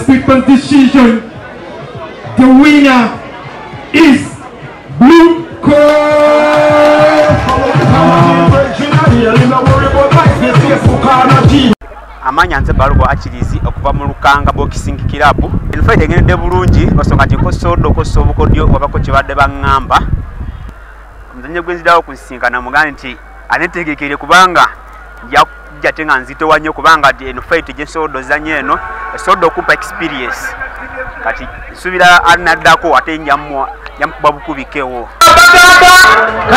split decision. The winner is Blue Amanya nze Balugo Achirizi okuva mu Lukanga Boxing Club. Enfaide ngende bulungi basonga jiko sodo ko sobukodyo wabako kibadde bangamba. Muzanye gwenzirawo kusinkana mugani nti anetegekere kubanga jatenga nzito wanyo kubanga eno fight je sodo zanye eno sodo kupa experience. Kati subira anaddako ate nyamwa yamkuba bukubikewo.